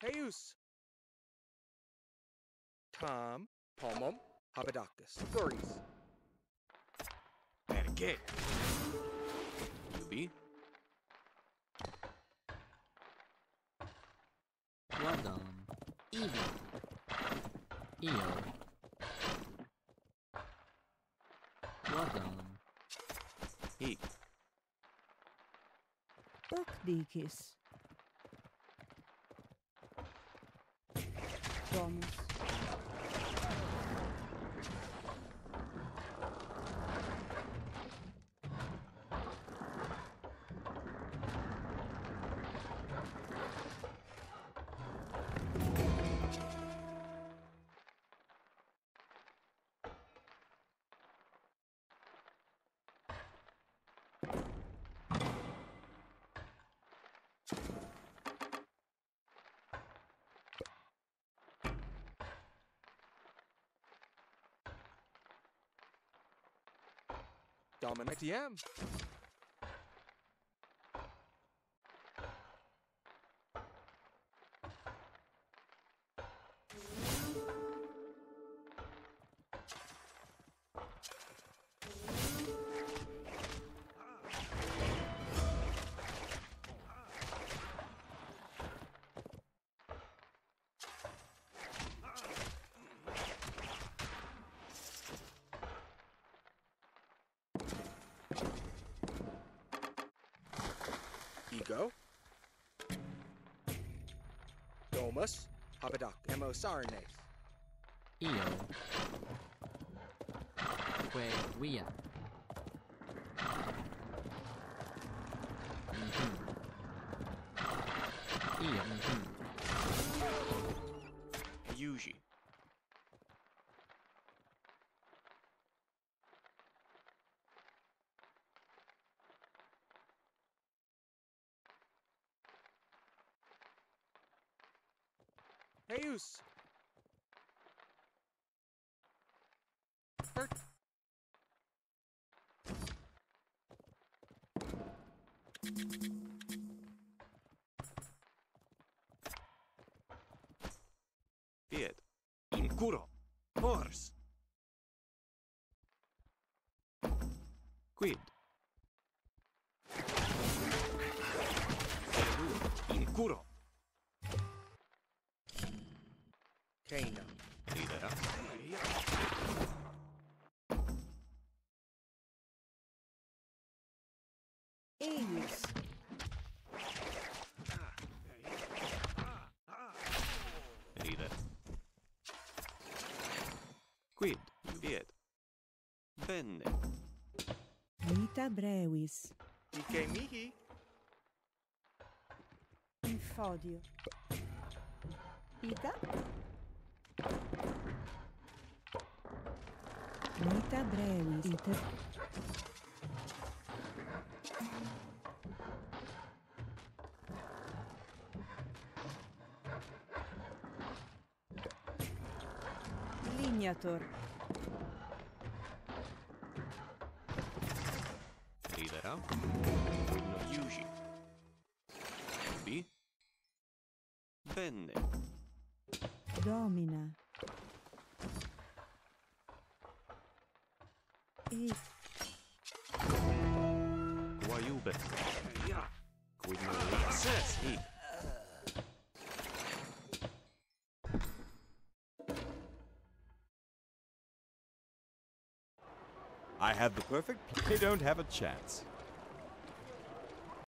Heus. Tom, Pomum, Habadakis. Thuris. Perché? Yubi? Wadam. Ivi. Io. Wadam. He. Okdikis. Domus. Dominic DM. Ego. Domus. Habadak. Emo Sarnes. Io. Que via. Io. Yuji. Heus. Bert. Pied. Incuro. Horse. Quid. Incuro. Kana. Lidera. Eius. Lider. Quid. Pied. Benne. Vita brevis. Ike mihi. Infodio. Ita. Vita brevis. Ita. Lignator. Lidera. No Yuji. B. Benne. Domina. E Guaiube. Quid non says he. I have the perfect. They don't have a chance.